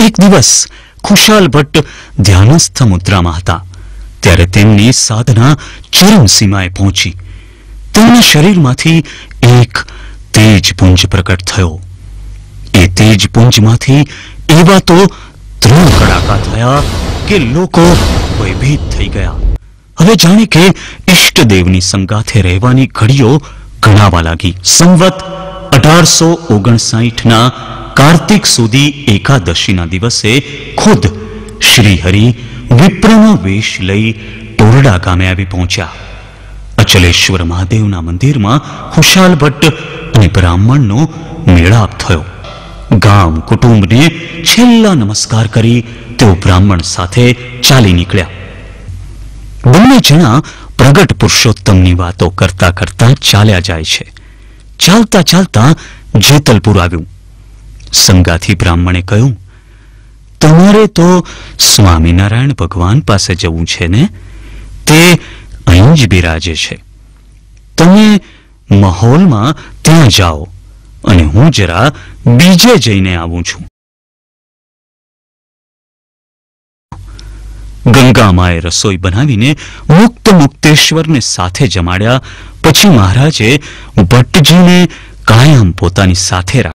એક દિવસ ખુશાલ ભટ્ટ ધ્યાનસ્થ મુદ્રામાં હતા ત્યારે તેમની સાધના ચરમસીમાએ પહોંચી. તેમના શરીરમાંથી એક તેજપુંજ પ્રકટ થયો. એ તેજપુંજમાંથી એવા તો ત્રણ કડાકા થયા કે લોકો ભયભીત થઈ ગયા. હવે જાણે કે ઈષ્ટદેવની સંગાથે રહેવાની ઘડીઓ ગણાવા લાગી. સંવત 1859ના કાર્તિક સુધી એકાદશીના દિવસે ખુદ શ્રીહરિ વિપ્રનો વેશ લઈ તોરડા ગામે આવી પહોંચ્યા. અચલેશ્વર મહાદેવના મંદિરમાં ખુશાલ ભટ્ટ અને બ્રાહ્મણનો મેળાપ થયો. ગામ કુટુંબને છેલ્લા નમસ્કાર કરી તેઓ બ્રાહ્મણ સાથે ચાલી નીકળ્યા. બંને જણા પ્રગટ પુરુષોત્તમની વાતો કરતા કરતા ચાલ્યા જાય છે. ચાલતા ચાલતા જેતલપુર આવ્યું. સંગાથી બ્રાહ્મણે કહ્યું, તમારે તો સ્વામિનારાયણ ભગવાન પાસે જવું છે ને? તે અહીં જ બિરાજે છે. તમે મહોલમાં ત્યાં જાઓ અને હું જરા બીજે જઈને આવું છું. ગંગામાએ રસોઈ બનાવીને મુક્ત મુક્તેશ્વરને સાથે જમાડ્યા. પછી મહારાજે ભટ્ટજીને કાયમ પોતાની સાથે